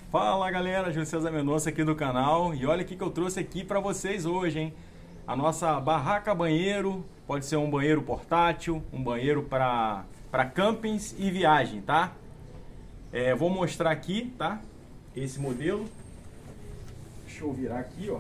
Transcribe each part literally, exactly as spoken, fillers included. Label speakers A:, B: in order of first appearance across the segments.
A: Fala galera, José César Mendonça aqui do canal. E olha o que eu trouxe aqui para vocês hoje, hein? A nossa barraca banheiro, pode ser um banheiro portátil, um banheiro para para campings e viagem, tá? É, vou mostrar aqui, tá? Esse modelo. Deixa eu virar aqui, ó.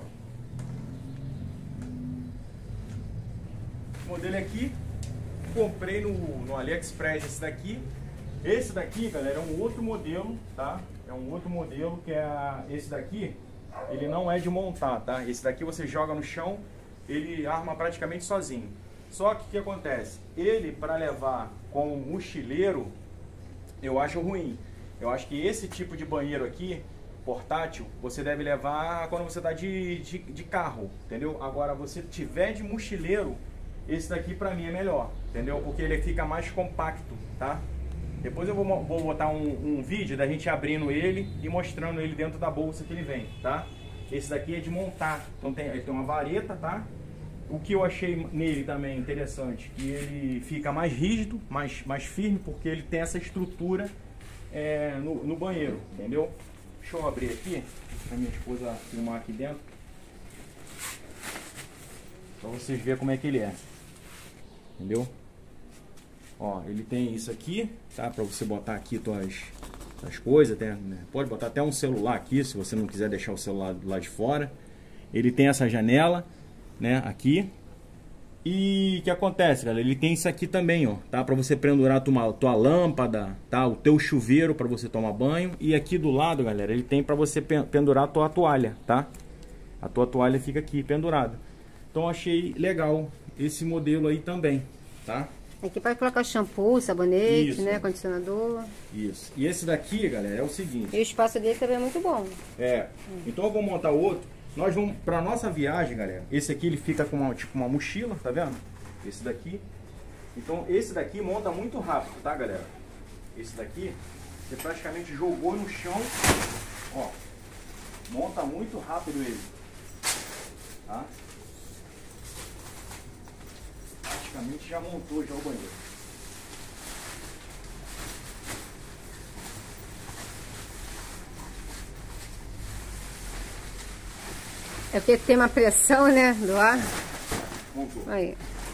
A: O modelo aqui, comprei no, no AliExpress esse daqui. Esse daqui, galera, é um outro modelo, tá? É um outro modelo que é a, esse daqui, ele não é de montar, tá? Esse daqui você joga no chão, ele arma praticamente sozinho. Só que o que acontece? Ele, para levar como mochileiro, eu acho ruim. Eu acho que esse tipo de banheiro aqui, portátil, você deve levar quando você tá de, de, de carro, entendeu? Agora, você tiver de mochileiro, esse daqui pra mim é melhor, entendeu? Porque ele fica mais compacto, tá? Depois eu vou, vou botar um, um vídeo da gente abrindo ele e mostrando ele dentro da bolsa que ele vem, tá? Esse daqui é de montar, então tem, ele tem uma vareta, tá? O que eu achei nele também interessante, que ele fica mais rígido, mais, mais firme, porque ele tem essa estrutura é, no, no banheiro, entendeu? Deixa eu abrir aqui, pra minha esposa filmar aqui dentro, pra vocês verem como é que ele é, entendeu? Ó, ele tem isso aqui, tá? Pra você botar aqui tuas, tuas coisas, tem, né? Pode botar até um celular aqui, se você não quiser deixar o celular do lado de fora. Ele tem essa janela, né? Aqui. E o que acontece, galera? Ele tem isso aqui também, ó, tá? Pra você pendurar a tua, tua lâmpada, tá? O teu chuveiro pra você tomar banho. E aqui do lado, galera, ele tem pra você pendurar a tua toalha, tá? A tua toalha fica aqui pendurada. Então achei legal esse modelo aí também, tá?
B: Aqui pode colocar shampoo, sabonete,
A: Isso.
B: né? Condicionador.
A: Isso. E esse daqui, galera, é o seguinte.
B: E o espaço dele também é muito bom.
A: É. Então eu vou montar outro. Nós vamos, pra nossa viagem, galera, esse aqui ele fica com uma, tipo uma mochila, tá vendo? Esse daqui. Então esse daqui monta muito rápido, tá, galera? Esse daqui, você praticamente jogou no chão, ó. Monta muito rápido ele. Tá? Praticamente já montou já o banheiro.
B: É porque tem uma pressão, né, do ar.
A: Montou.
B: Aí.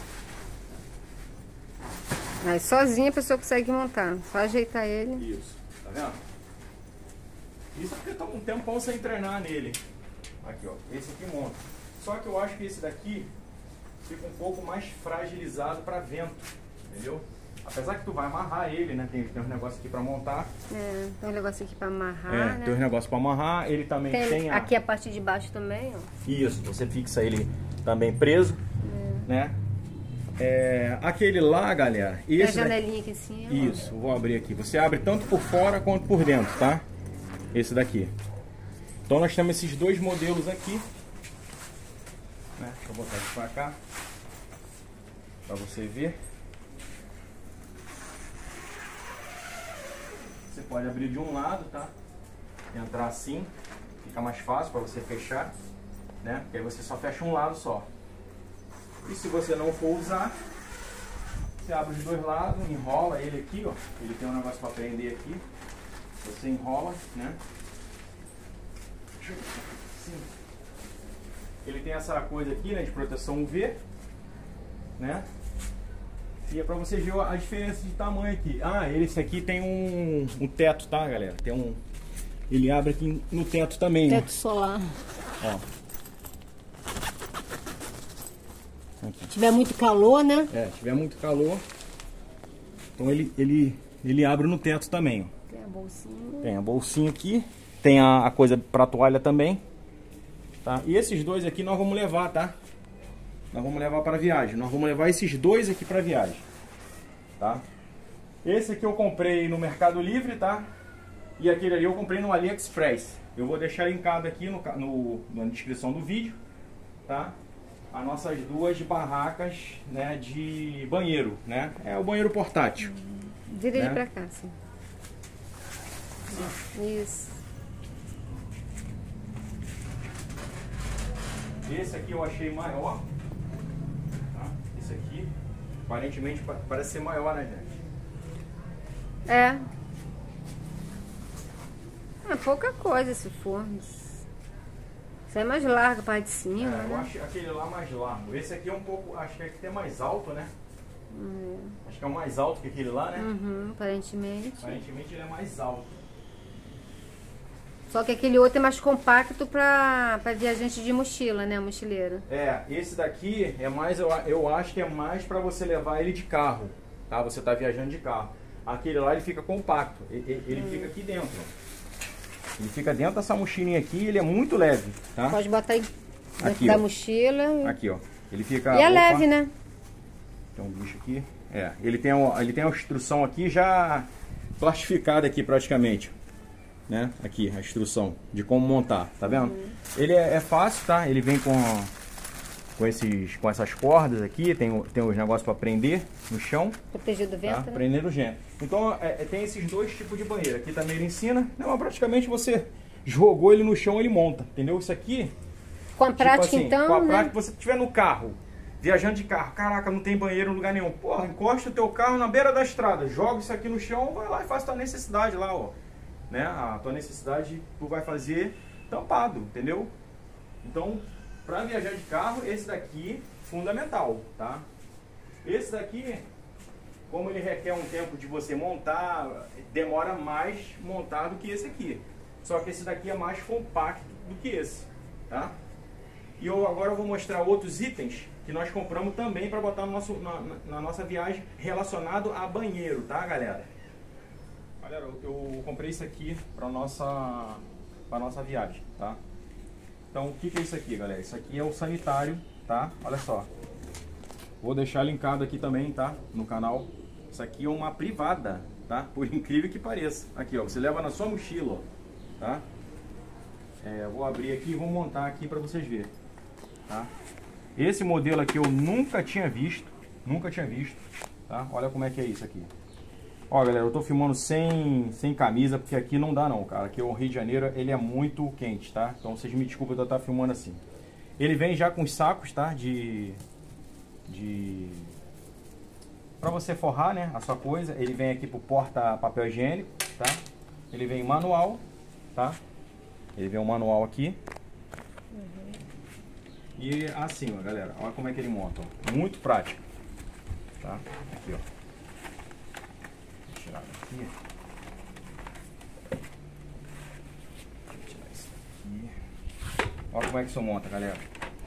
B: Aí sozinha a pessoa consegue montar. Só ajeitar ele.
A: Isso, tá vendo? Isso porque tá um tempão sem treinar nele. Aqui, ó, esse aqui monta. Só que eu acho que esse daqui fica um pouco mais fragilizado para vento, entendeu? Apesar que tu vai amarrar ele, né? Tem, tem um negócio aqui para montar.
B: É, tem um negócio aqui para amarrar,
A: É,
B: né?
A: tem um negócio para amarrar. Ele também
B: tem,
A: tem a...
B: aqui a parte de baixo também, ó.
A: Isso, você fixa ele também preso, é. né? É, aquele lá, galera...
B: Tem a
A: esse
B: janelinha
A: daqui...
B: aqui em cima.
A: Isso, vou abrir aqui. Você abre tanto por fora quanto por dentro, tá? Esse daqui. Então nós temos esses dois modelos aqui. Né? Deixa eu botar aqui pra cá. Pra você ver. Você pode abrir de um lado, tá? Entrar assim. Fica mais fácil pra você fechar. Né? Porque aí você só fecha um lado só. E se você não for usar, você abre os dois lados, enrola ele aqui, ó. Ele tem um negócio pra prender aqui. Você enrola, né? Deixa eu ver. Sim. Ele tem essa coisa aqui, né, de proteção U V, né? E é pra vocês verem a diferença de tamanho aqui. Ah, esse aqui tem um, um teto, tá, galera? Tem um... Ele abre aqui no teto também,
B: Teto
A: né?
B: solar.
A: Ó.
B: Se tiver muito calor, né?
A: É, se tiver muito calor, então ele, ele, ele abre no teto também, ó.
B: Tem a bolsinha.
A: Tem a bolsinha aqui, tem a, a coisa pra toalha também, tá? E esses dois aqui nós vamos levar, tá? Nós vamos levar para viagem, nós vamos levar esses dois aqui para viagem, tá? Esse aqui eu comprei no Mercado Livre, tá? E aquele ali eu comprei no AliExpress. Eu vou deixar linkado aqui no, no, na descrição do vídeo, tá? As nossas duas barracas, né, de banheiro, né? É o banheiro portátil.
B: Vira ele
A: né?
B: pra cá, assim. Isso.
A: Esse aqui eu achei maior. Tá? Esse aqui, aparentemente, parece ser maior, né, gente?
B: É. É pouca coisa se for. Isso é mais largo, a parte de cima,
A: É, eu
B: né?
A: acho aquele lá mais largo. Esse aqui é um pouco, acho que é até mais alto, né?
B: Hum.
A: Acho que é o mais alto que aquele lá, né?
B: Uhum, aparentemente.
A: Aparentemente ele é mais alto.
B: Só que aquele outro é mais compacto para para viajante de mochila, né? Mochileiro.
A: É, esse daqui é mais, eu, eu acho que é mais para você levar ele de carro, tá? Você tá viajando de carro. Aquele lá ele fica compacto, ele, ele hum. fica aqui dentro. Ele fica dentro dessa mochilinha aqui, ele é muito leve, tá?
B: Pode botar aí dentro
A: aqui,
B: da
A: ó.
B: mochila.
A: Aqui, ó. Ele fica.
B: E é
A: opa,
B: leve, né?
A: Tem um bicho aqui. É, ele tem, ele tem a instrução aqui já plastificada aqui praticamente. Né? Aqui a instrução de como montar, tá vendo? Uhum. Ele é, é fácil, tá? Ele vem com com esses com essas cordas aqui, tem tem os negócios para prender no chão,
B: proteger do vento,
A: tá?
B: Né?
A: Prender no vento. Então é, tem esses dois tipos de banheiro. Aqui também ele ensina, não, praticamente você jogou ele no chão, ele monta, entendeu? Isso aqui
B: com a prática,
A: tipo assim,
B: então,
A: com a
B: né?
A: prática, você estiver no carro, viajando de carro, caraca, não tem banheiro em lugar nenhum. Porra, encosta o teu carro na beira da estrada, joga isso aqui no chão, vai lá e faz tua necessidade lá, ó. Né? A tua necessidade tu vai fazer tampado, entendeu? Então, para viajar de carro, esse daqui fundamental, tá? Esse daqui, como ele requer um tempo de você montar, demora mais montar do que esse aqui. Só que esse daqui é mais compacto do que esse, tá? E eu agora eu vou mostrar outros itens que nós compramos também para botar no nosso, na, na nossa viagem relacionado a banheiro, tá, galera? Galera, eu, eu comprei isso aqui para nossa para nossa viagem, tá? Então, o que, que é isso aqui, galera? Isso aqui é o sanitário, tá? Olha só. Vou deixar linkado aqui também, tá? No canal. Isso aqui é uma privada, tá? Por incrível que pareça. Aqui, ó. Você leva na sua mochila, ó. Tá? É, eu vou abrir aqui e vou montar aqui para vocês verem, tá? Esse modelo aqui eu nunca tinha visto. Nunca tinha visto, tá? Olha como é que é isso aqui. Ó, galera, eu tô filmando sem, sem camisa, porque aqui não dá não, cara. Aqui o Rio de Janeiro, ele é muito quente, tá? Então vocês me desculpem de eu estar filmando assim. Ele vem já com os sacos, tá? De... de... Pra você forrar, né? A sua coisa. Ele vem aqui pro porta papel higiênico, tá? Ele vem manual, tá? Ele vem um manual aqui. Uhum. E assim, ó, galera. Olha como é que ele monta, ó. Muito prático, tá? Aqui, ó. Tirar aqui. Deixa eu tirar isso aqui. Olha como é que isso monta, galera.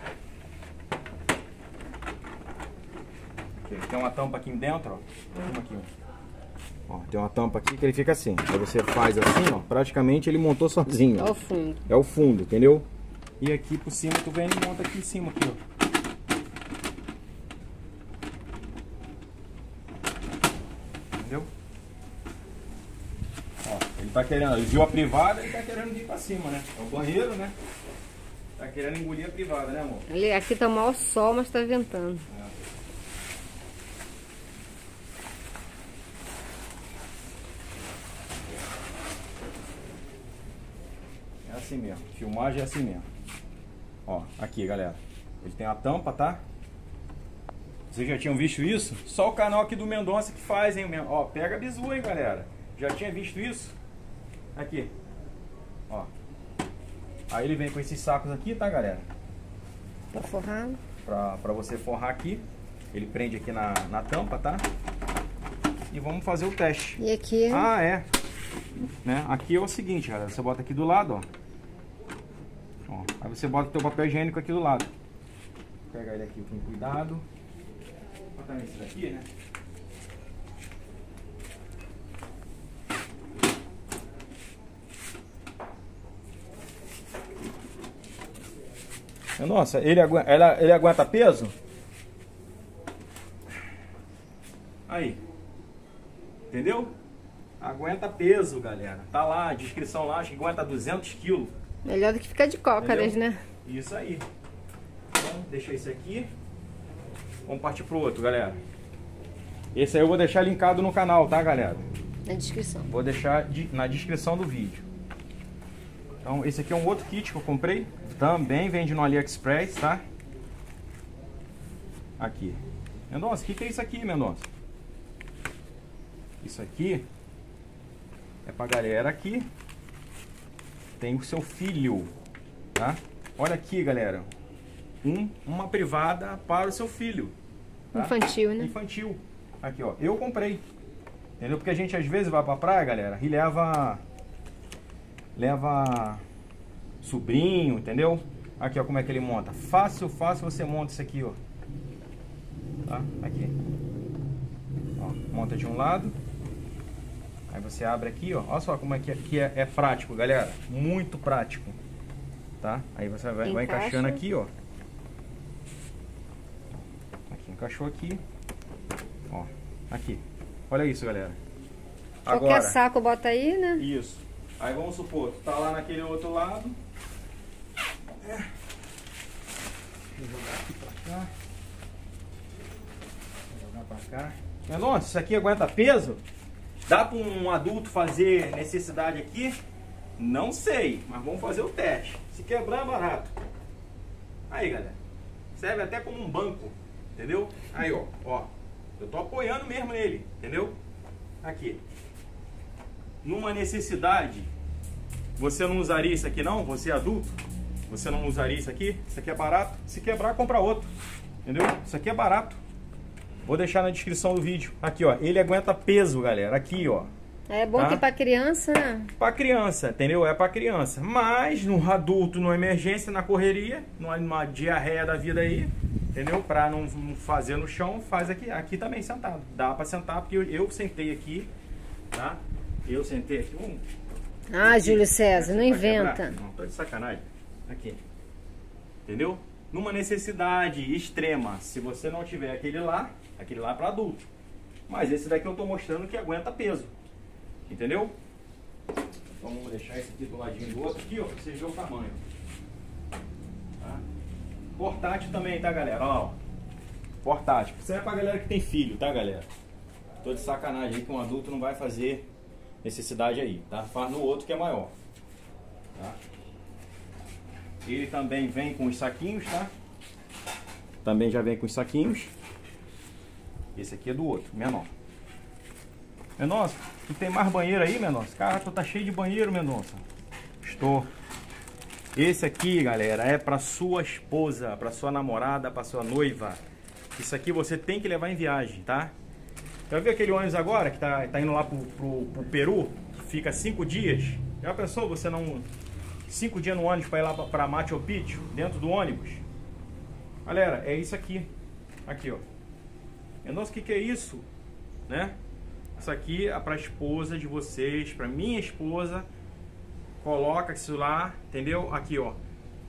A: Aqui, tem uma tampa aqui dentro, ó. Aqui, ó. Ó, tem uma tampa aqui que ele fica assim. Aí você faz assim, ó. Praticamente ele montou sozinho. Ó.
B: É o fundo. É
A: o fundo, entendeu? E aqui por cima tu vem e monta aqui em cima, aqui, ó. Entendeu? Ele tá querendo, ele viu a privada, ele tá querendo vir pra cima, né? É o banheiro, né? Tá querendo engolir a privada, né, amor?
B: Ali, aqui tá mau sol, mas tá ventando.
A: É. É assim mesmo, filmagem é assim mesmo. Ó, aqui, galera. Ele tem a tampa, tá? Vocês já tinham visto isso? Só o canal aqui do Mendonça que faz, hein? Ó, pega a bizu, hein, galera? Já tinha visto isso? Aqui, ó. Aí ele vem com esses sacos aqui, tá, galera?
B: Pra forrar.
A: Pra, pra você forrar aqui. Ele prende aqui na, na tampa, tá? E vamos fazer o teste.
B: E aqui?
A: Ah, é. Né? Aqui é o seguinte, galera. Você bota aqui do lado, ó. Ó. Aí você bota o teu papel higiênico aqui do lado. Vou pegar ele aqui com cuidado. Vou botar esse daqui, né? Nossa, ele aguenta, ela, ele aguenta peso? Aí. Entendeu? Aguenta peso, galera. Tá lá, a descrição lá, acho que aguenta duzentos quilos.
B: Melhor do que ficar de cócaras, né?
A: Isso aí. Então, deixa esse aqui. Vamos partir pro outro, galera. Esse aí eu vou deixar linkado no canal, tá, galera?
B: Na descrição.
A: Vou deixar de, na descrição do vídeo. Então, esse aqui é um outro kit que eu comprei. Também vende no AliExpress, tá? Aqui. Mendonça, o que, que é isso aqui, Mendonça? Isso aqui é pra galera aqui tem o seu filho, tá? Olha aqui, galera. Um, uma privada para o seu filho. Tá?
B: Infantil, né?
A: Infantil. Aqui, ó. Eu comprei. Entendeu? Porque a gente às vezes vai pra praia, galera, e leva... Leva... sobrinho, entendeu? Aqui, ó, como é que ele monta. Fácil, fácil você monta isso aqui, ó. Tá? Aqui. Ó, monta de um lado. Aí você abre aqui, ó. Olha só como é que aqui é, é prático, galera. Muito prático. Tá? Aí você vai, vai encaixando aqui, ó. Aqui, encaixou aqui. Ó, aqui. Olha isso, galera.
B: Qualquer Agora, saco bota aí, né?
A: Isso. Aí vamos supor, tu tá lá naquele outro lado. É. Vou jogar aqui pra cá. Vou jogar pra cá. Mas nossa, isso aqui aguenta peso? Dá para um adulto fazer necessidade aqui? Não sei, mas vamos fazer o teste. Se quebrar é barato. Aí, galera. Serve até como um banco, entendeu? Aí, ó, ó. Eu tô apoiando mesmo nele, entendeu? Aqui. Numa necessidade, você não usaria isso aqui não? Você é adulto? Você não usaria isso aqui? Isso aqui é barato. Se quebrar, compra outro. Entendeu? Isso aqui é barato. Vou deixar na descrição do vídeo. Aqui, ó. Ele aguenta peso, galera. Aqui, ó.
B: É bom
A: tá?
B: que pra criança, né?
A: Pra criança, entendeu? É pra criança. Mas no adulto, numa emergência, na correria, numa diarreia da vida aí, entendeu? Pra não fazer no chão, faz aqui. Aqui também sentado. Dá pra sentar, porque eu, eu sentei aqui, tá? Eu sentei aqui. Um,
B: ah,
A: aqui,
B: Júlio César, não inventa.
A: Quebrar. Não, tô de sacanagem. Aqui. Entendeu? Numa necessidade extrema, se você não tiver aquele lá, aquele lá é para adulto. Mas esse daqui eu tô mostrando que aguenta peso. Entendeu? Então vamos deixar esse aqui do ladinho do outro aqui, ó, pra vocês verem o tamanho. Tá? Portátil também, tá, galera? Ó, portátil. Isso é pra galera que tem filho, tá, galera? Tô de sacanagem aí que um adulto não vai fazer necessidade aí, tá? Faz no outro que é maior. Tá? Ele também vem com os saquinhos, tá? Também já vem com os saquinhos. Esse aqui é do outro, menor. Mendonça, tu tem mais banheiro aí, Mendonça? Cara, tu tá cheio de banheiro, Mendonça. Estou. Esse aqui, galera, é pra sua esposa, pra sua namorada, pra sua noiva. Isso aqui você tem que levar em viagem, tá? Já viu aquele ônibus agora que tá, tá indo lá pro, pro, pro Peru? Que fica cinco dias? Já pensou você não... Cinco dias no ônibus para ir lá para Machu Picchu, dentro do ônibus? Galera, é isso aqui. Aqui, ó. Nossa, o que, que é isso? Né? Isso aqui é para a esposa de vocês, para minha esposa. Coloca isso lá, entendeu? Aqui, ó.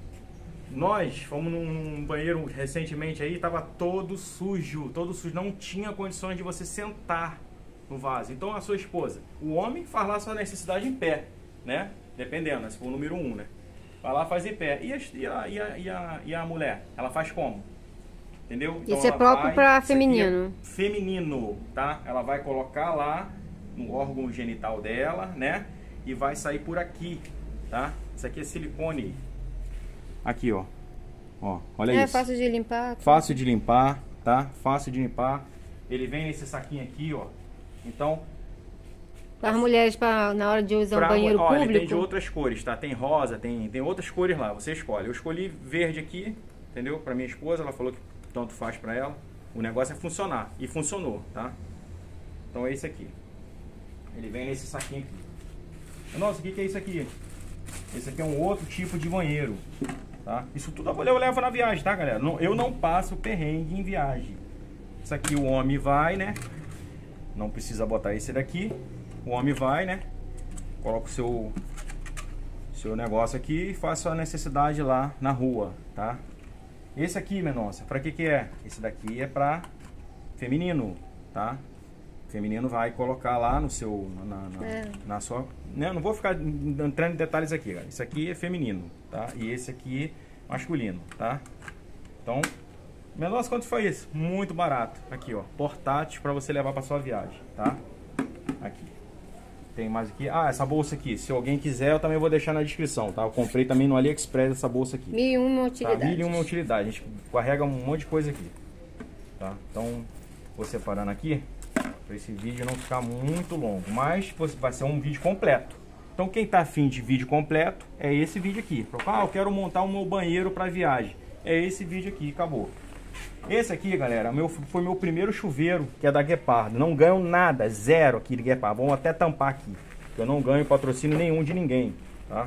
A: Nós fomos num, num banheiro recentemente aí, tava todo sujo, todo sujo. Não tinha condições de você sentar no vaso. Então a sua esposa, o homem faz lá sua necessidade em pé, né? Dependendo, se for o número um, né? Vai lá, faz em pé. E a, e a, e a, e a, e a mulher? Ela faz como? Entendeu? Então
B: isso é próprio para feminino.
A: É feminino, tá? Ela vai colocar lá no órgão genital dela, né? E vai sair por aqui, tá? Isso aqui é silicone. Aqui, ó. Ó, olha
B: é,
A: isso.
B: É fácil de limpar. Tá?
A: Fácil de limpar, tá? Fácil de limpar. Ele vem nesse saquinho aqui, ó. Então...
B: Para as mulheres, pra, na hora de usar um banheiro
A: ó,
B: público...
A: Ele tem de outras cores, tá? Tem rosa, tem, tem outras cores lá, você escolhe. Eu escolhi verde aqui, entendeu? Para minha esposa, ela falou que tanto faz para ela. O negócio é funcionar. E funcionou, tá? Então é esse aqui. Ele vem nesse saquinho aqui. Nossa, o que, que é isso aqui? Esse aqui é um outro tipo de banheiro, tá? Isso tudo eu levo na viagem, tá, galera? Eu não passo perrengue em viagem. Isso aqui o homem vai, né? Não precisa botar esse daqui. O homem vai, né? Coloca o seu, seu negócio aqui e faz sua necessidade lá na rua, tá? Esse aqui, Mendonça, pra que que é? Esse daqui é pra feminino, tá? Feminino vai colocar lá no seu, na, na, é. na sua... Né? Não vou ficar entrando em detalhes aqui, galera. Isso aqui é feminino, tá? E esse aqui masculino, tá? Então, Mendonça, quanto foi isso? Muito barato. Aqui, ó, portátil pra você levar pra sua viagem, tá? Aqui. Tem mais aqui. Ah, essa bolsa aqui. Se alguém quiser, eu também vou deixar na descrição, tá? Eu comprei também no AliExpress essa bolsa aqui.
B: Mil e uma utilidade.
A: Tá? Mil e uma utilidade. A gente carrega um monte de coisa aqui. Tá? Então, vou separando aqui. Para esse vídeo não ficar muito longo. Mas vai ser um vídeo completo. Então, Então quem tá afim de vídeo completo, é esse vídeo aqui. Ah, eu quero montar um meu banheiro para viagem. É esse vídeo aqui, acabou. Esse aqui, galera, meu, foi meu primeiro chuveiro, que é da Guepardo. Não ganho nada, zero aqui de Guepardo. Vamos até tampar aqui, eu não ganho patrocínio nenhum de ninguém, tá?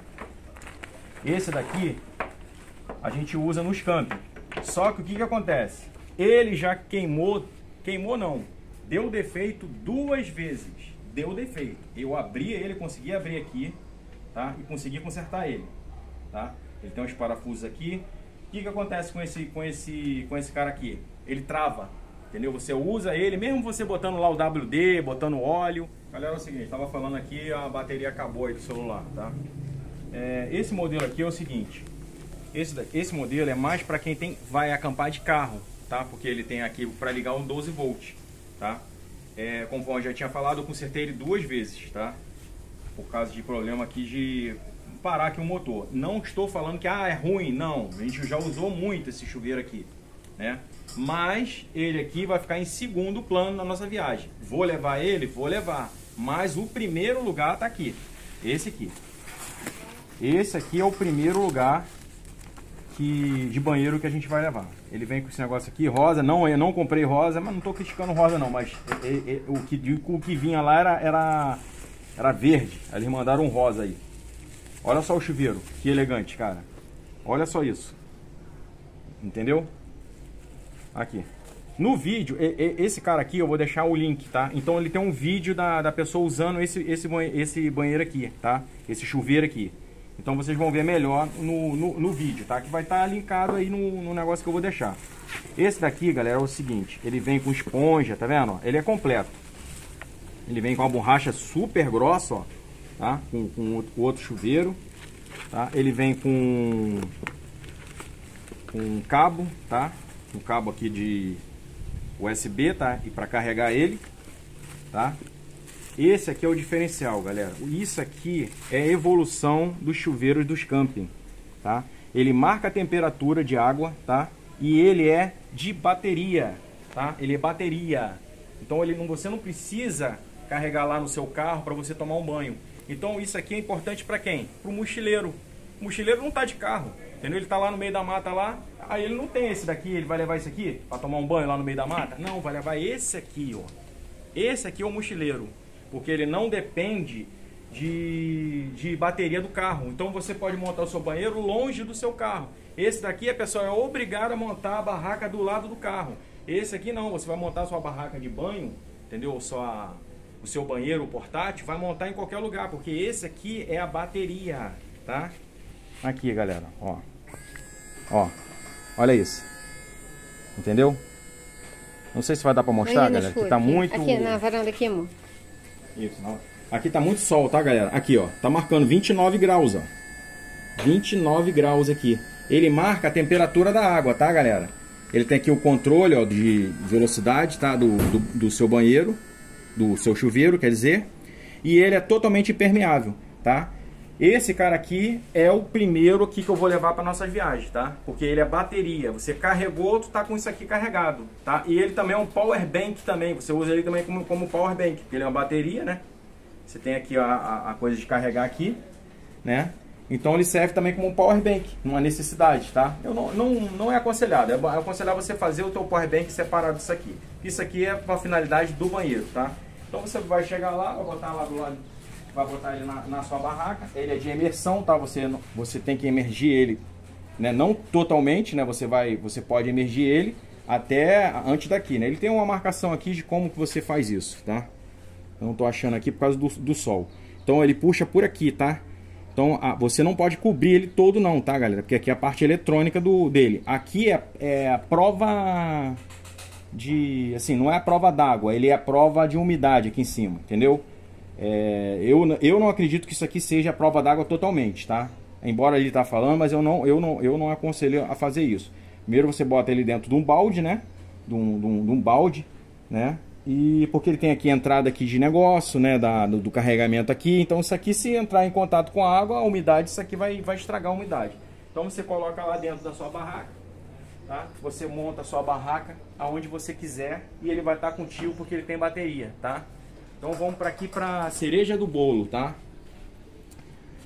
A: Esse daqui a gente usa nos camping. Só que o que que acontece? Ele já queimou, queimou não, deu defeito duas vezes. Deu defeito. Eu abri ele, consegui abrir aqui, tá? E consegui consertar ele, tá? Ele tem uns parafusos aqui. O que que acontece com esse, com esse, com esse cara aqui? Ele trava, entendeu? Você usa ele, mesmo você botando lá o W D, botando óleo. Galera, é o seguinte, tava falando aqui, a bateria acabou aí do celular, tá? É, esse modelo aqui é o seguinte, esse, daqui, esse modelo é mais para quem tem, vai acampar de carro, tá? Porque ele tem aqui para ligar um doze volts, tá? É, como eu já tinha falado, eu consertei ele duas vezes, tá? Por causa de problema aqui de parar aqui o motor. Não estou falando que ah, é ruim, não. A gente já usou muito esse chuveiro aqui, né? Mas ele aqui vai ficar em segundo plano na nossa viagem. Vou levar ele? Vou levar. Mas o primeiro lugar tá aqui. Esse aqui. Esse aqui é o primeiro lugar que, de banheiro que a gente vai levar. Ele vem com esse negócio aqui, rosa. Não, eu não comprei rosa, mas não estou criticando rosa não. Mas é, é, o, que, o que vinha lá era, era, era verde. Eles mandaram um rosa aí. Olha só o chuveiro, que elegante, cara. Olha só isso. Entendeu? Aqui. No vídeo, esse cara aqui, eu vou deixar o link, tá? Então ele tem um vídeo da, da pessoa usando esse, esse, esse banheiro aqui, tá? Esse chuveiro aqui. Então vocês vão ver melhor no, no, no vídeo, tá? Que vai estar linkado aí no, no negócio que eu vou deixar. Esse daqui, galera, é o seguinte. Ele vem com esponja, tá vendo? Ele é completo. Ele vem com uma borracha super grossa, ó. Tá? Com, com o outro chuveiro, tá? Ele vem com, com um cabo, tá? Um cabo aqui de U S B, tá? E para carregar ele, tá? Esse aqui é o diferencial, galera. Isso aqui é a evolução dos chuveiros dos camping, tá? Ele marca a temperatura de água, tá? E ele é de bateria, tá? Ele é bateria. Então ele não, você não precisa carregar lá no seu carro para você tomar um banho. Então isso aqui é importante para quem? Para o mochileiro. O mochileiro não tá de carro, entendeu? Ele tá lá no meio da mata lá, aí ele não tem esse daqui, ele vai levar esse aqui para tomar um banho lá no meio da mata? Não, vai levar esse aqui, ó. Esse aqui é o mochileiro, porque ele não depende de, de bateria do carro. Então você pode montar o seu banheiro longe do seu carro. Esse daqui a pessoa é obrigada a montar a barraca do lado do carro. Esse aqui não, você vai montar a sua barraca de banho, entendeu? Sua... o seu banheiro portátil, vai montar em qualquer lugar, porque esse aqui é a bateria, tá? Aqui, galera, ó. Ó, olha isso. Entendeu? Não sei se vai dar pra mostrar, galera, aqui tá muito...
B: Aqui na varanda aqui, amor.
A: Isso, não. Aqui tá muito sol, tá, galera? Aqui, ó, tá marcando vinte e nove graus, ó. vinte e nove graus aqui. Ele marca a temperatura da água, tá, galera? Ele tem aqui o controle, ó, de velocidade, tá, do, do, do seu banheiro, do seu chuveiro, quer dizer, e ele é totalmente impermeável, tá? Esse cara aqui é o primeiro aqui que eu vou levar para nossas viagens, tá? Porque ele é bateria, você carregou, tu tá com isso aqui carregado, tá? E ele também é um power bank também, você usa ele também como, como power bank, porque ele é uma bateria, né? Você tem aqui a, a, a coisa de carregar aqui, né? Então ele serve também como um power bank, uma necessidade, tá? Eu não, não, não é aconselhado, é aconselhado você fazer o teu power bank separado disso aqui. Isso aqui é para a finalidade do banheiro, tá? Então você vai chegar lá, vai botar lá do lado, vai botar ele na, na sua barraca. Ele é de imersão, tá? Você, você tem que emergir ele, né? Não totalmente, né? Você vai, você pode emergir ele até antes daqui, né? Ele tem uma marcação aqui de como que você faz isso, tá? Eu não tô achando aqui por causa do, do sol. Então ele puxa por aqui, tá? Então a, você não pode cobrir ele todo não, tá, galera? Porque aqui é a parte eletrônica do, dele. Aqui é, é a prova de... assim, não é a prova d'água, ele é a prova de umidade aqui em cima, entendeu? É, eu, eu não acredito que isso aqui seja a prova d'água totalmente, tá? Embora ele tá falando, mas eu não, eu, não, eu não aconselho a fazer isso. Primeiro você bota ele dentro de um balde, né? De um, de um, de um balde, né? E porque ele tem aqui a entrada aqui de negócio, né, da, do, do carregamento aqui. Então isso aqui, se entrar em contato com a água, a umidade, isso aqui vai, vai estragar a umidade. Então você coloca lá dentro da sua barraca, tá? Você monta a sua barraca aonde você quiser e ele vai estar contigo porque ele tem bateria, tá? Então vamos para aqui para cereja do bolo, tá?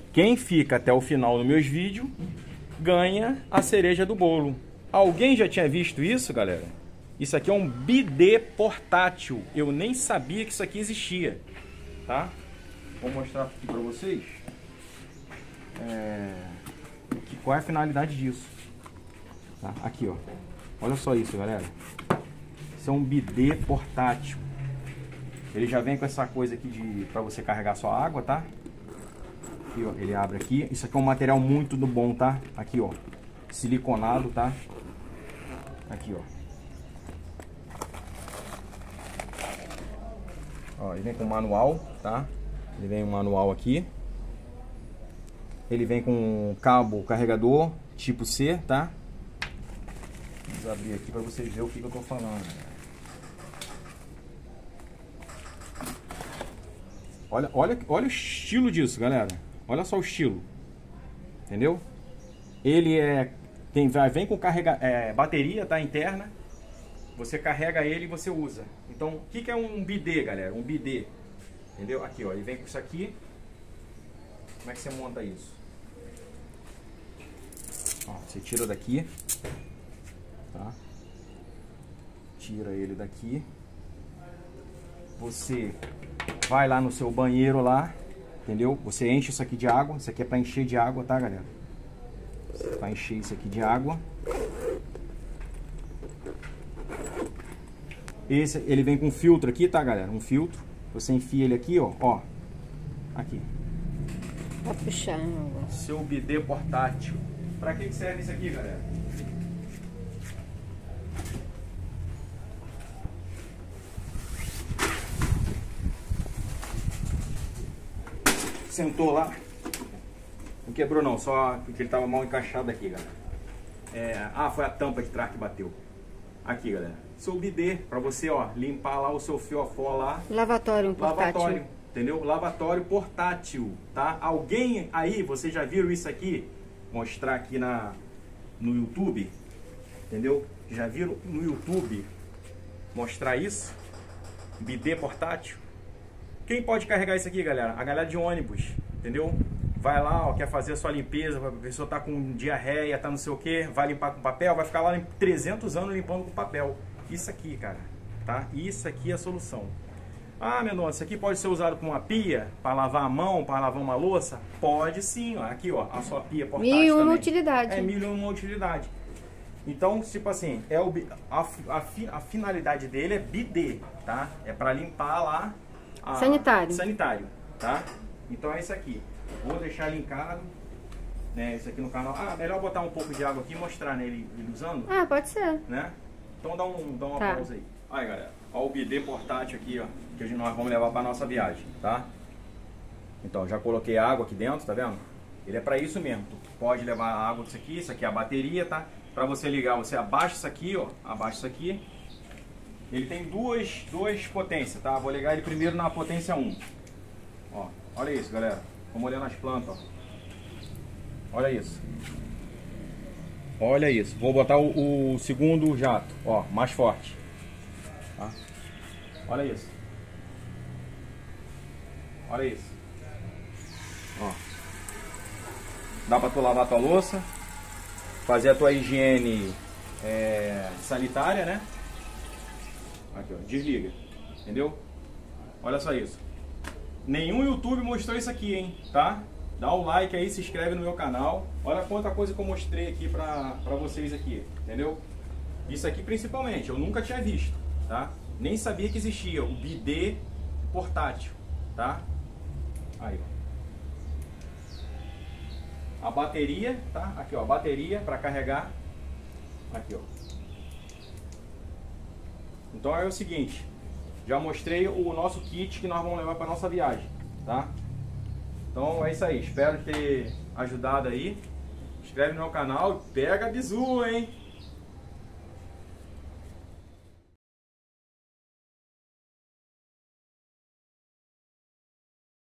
A: quem fica até o final dos meus vídeos ganha a cereja do bolo. Alguém já tinha visto isso, galera? Isso aqui é um bidê portátil. Eu nem sabia que isso aqui existia, tá? Vou mostrar aqui para vocês. É... Qual é a finalidade disso? Tá? Aqui, ó. Olha só isso, galera. Isso é um bidê portátil. Ele já vem com essa coisa aqui de para você carregar sua água, tá? Aqui, ó, ele abre aqui. Isso aqui é um material muito do bom, tá? Aqui, ó, siliconado, tá? Aqui, ó. Ó, ele vem com manual, tá? Ele vem um manual aqui. Ele vem com cabo carregador tipo C, tá? Vamos abrir aqui para vocês verem o que, que eu tô falando. Olha, olha, olha o estilo disso, galera. Olha só o estilo. Entendeu? Ele é tem vai vem com carrega é, bateria, tá, interna. Você carrega ele e você usa. Então, o que, que é um bidê, galera? Um bidê. Entendeu? Aqui, ó, ele vem com isso aqui. Como é que você monta isso? Ó, você tira daqui, tá? Tira ele daqui. Você vai lá no seu banheiro lá, entendeu? Você enche isso aqui de água. Isso aqui é para encher de água, tá, galera? Para encher isso aqui de água. Esse, ele vem com um filtro aqui, tá, galera? Um filtro. Você enfia ele aqui, ó, ó. Aqui.
B: Pra puxar água.
A: Seu bidê portátil. Pra que serve isso aqui, galera? Sentou lá. Não quebrou não, só porque ele tava mal encaixado aqui, galera. É, ah, foi a tampa de trás que bateu. Aqui, galera. Seu bidê, pra você, ó, limpar lá o seu fiofó lá.
B: Lavatório, um portátil.
A: Lavatório, entendeu? Lavatório portátil, tá? Alguém aí, vocês já viram isso aqui? Mostrar aqui na, no YouTube, entendeu? Já viram no YouTube mostrar isso? Bidê portátil. Quem pode carregar isso aqui, galera? A galera de ônibus, entendeu? Vai lá, ó, quer fazer a sua limpeza, a pessoa tá com diarreia, tá não sei o que, vai limpar com papel, vai ficar lá trezentos anos limpando com papel. Isso aqui, cara, tá? Isso aqui é a solução. Ah, meu nossa, isso aqui pode ser usado com uma pia, para lavar a mão, para lavar uma louça? Pode sim, ó. Aqui, ó, a sua pia portátil
B: Mil e uma
A: também.
B: utilidade.
A: É, mil e uma utilidade. Então, tipo assim, é o, a, a, a finalidade dele é bidê, tá? É para limpar lá... A,
B: sanitário.
A: Sanitário, tá? Então é isso aqui. Vou deixar linkado, né? Isso aqui no canal. Ah, melhor botar um pouco de água aqui e mostrar, né, ele, ele usando.
B: Ah, pode ser.
A: Né? Então dá, um, dá uma
B: tá.
A: pausa aí. Aí, galera, ó o bidê portátil aqui, ó, que nós vamos levar para nossa viagem, tá? Então, já coloquei água aqui dentro, tá vendo? Ele é para isso mesmo. Tu pode levar água disso aqui, isso aqui é a bateria, tá? Para você ligar, você abaixa isso aqui, ó, abaixa isso aqui. Ele tem duas, duas potências, tá? Vou ligar ele primeiro na potência um. Ó, olha isso, galera. Vamos olhando as plantas, ó. Olha isso. Olha isso. Vou botar o, o segundo jato, ó, mais forte. Tá? Olha isso. Olha isso. Ó. Dá pra tu lavar tua louça, fazer a tua higiene é, sanitária, né? Aqui, ó, desliga, entendeu? Olha só isso. Nenhum YouTube mostrou isso aqui, hein, tá? Dá o like aí, se inscreve no meu canal. Olha quanta coisa que eu mostrei aqui pra, pra vocês aqui, entendeu? Isso aqui principalmente, eu nunca tinha visto, tá? Nem sabia que existia o bidê portátil, tá? Aí, ó. A bateria, tá? Aqui, ó, a bateria pra carregar. Aqui, ó. Então é o seguinte, já mostrei o nosso kit que nós vamos levar para nossa viagem, tá? Então é isso aí, espero ter ajudado aí. Inscreve no meu canal e pega a bizu, hein?